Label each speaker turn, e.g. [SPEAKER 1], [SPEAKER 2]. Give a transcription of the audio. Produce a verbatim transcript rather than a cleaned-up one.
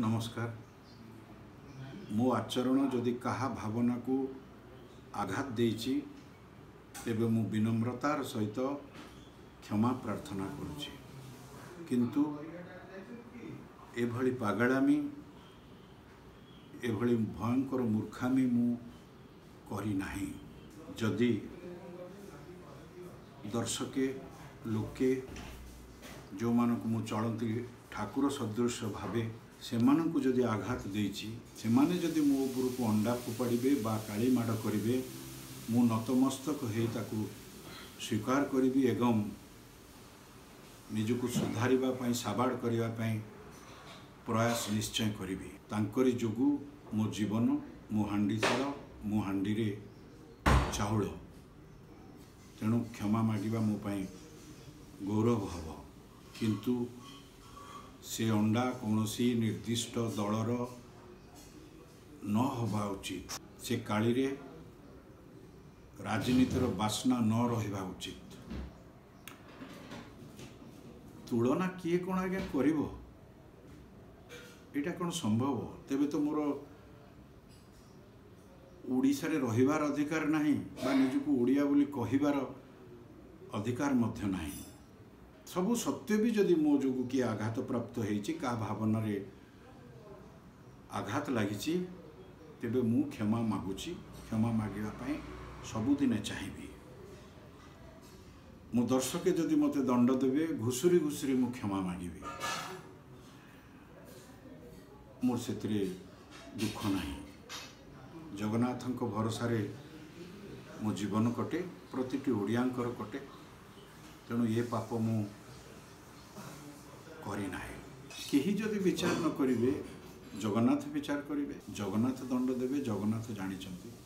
[SPEAKER 1] नमस्कार। मो आचरण जदि कहा भावना को आघात देछि तेबे मु विनम्रतार सहित क्षमा प्रार्थना करुछि, किंतु एभली पागलामी एभली भयंकर मूर्खामी मु करी नाही। जदि दर्शके लोके जो मानक मु चलती ठाकुर सदृश भावे से मानक जदि आघात देछि, से माने जदि मो ऊपर को अंडा फोपाड़े बा काली माड़ करेंगे, मु नतमस्तक हो ताकू स्वीकार करी एवं निजको सुधारिबा साबाड़ करने प्रयास निश्चय करी। तांकरी जोगु मो जीवन मो हांडी चाल मो हांडी रे चाउल, तेणु क्षमा मागिबा मो पाई गौरव हब। किंतु से अंडा कौनसी निर्दिष्ट दलर न हवा उचित, से काली रे राजनीतिर बासना न रहिबा उचित। तुलना किए कौन आज्ञा करिवो, एटा कौन संभव? तेबे तो मोर ओडिशा रे रहिबार अधिकार नहीं बा निजको ओडिया बोली कहिबार अधिकार मध्य नहीं। सबु सत्य भी जदि मो जोगु किए आघात प्राप्त होइछि, का भावना रे आघात लागिछि, तेबे मु क्षमा मागुछि। क्षमा मागिबा पई सबुदिने चाहिबी। मो दर्शके जदि मते दंड देबे, घुसुरी घुसुरी मु क्षमा मागिबी। मोर सेतरे दुख नहीं। जगन्नाथंक भरोसा रे मो जीवन कटे, प्रतिटी ओडियांकर कटे। तेणु ये पाप मु करी नाही। केही जदि विचार न करिवे, जगन्नाथ विचार करिवे, जगन्नाथ दंड देवे। जगन्नाथ जानिचंती।